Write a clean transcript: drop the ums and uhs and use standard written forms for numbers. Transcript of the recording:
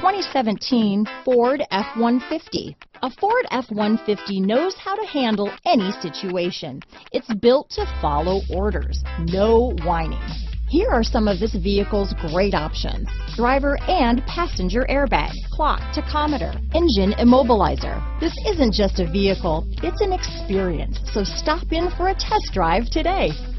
2017 Ford F-150. A Ford F-150 knows how to handle any situation. It's built to follow orders, no whining. Here are some of this vehicle's great options: driver and passenger airbag, clock, tachometer, engine immobilizer. This isn't just a vehicle, it's an experience, so stop in for a test drive today.